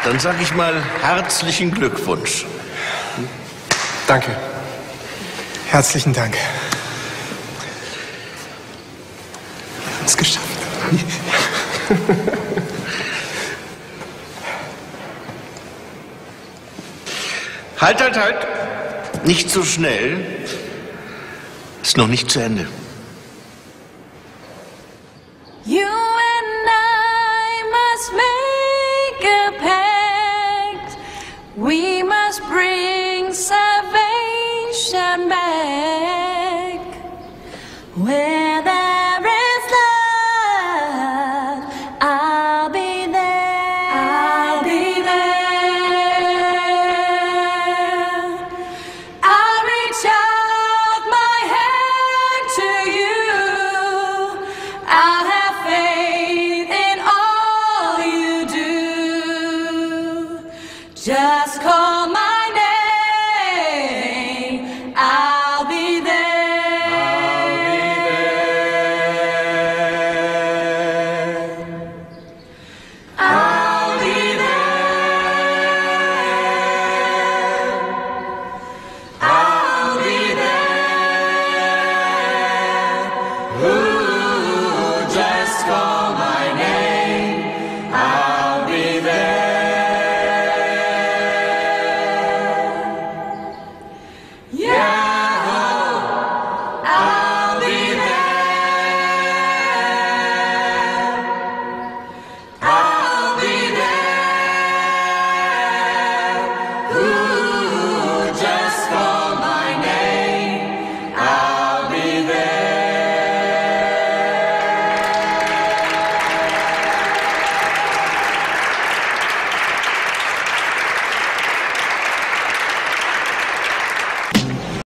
Dann sage ich mal herzlichen Glückwunsch. Danke. Herzlichen Dank. Wir haben es geschafft. Halt, halt, halt. Nicht so schnell. Ist noch nicht zu Ende. You and I must make a pact. We must bring salvation back. When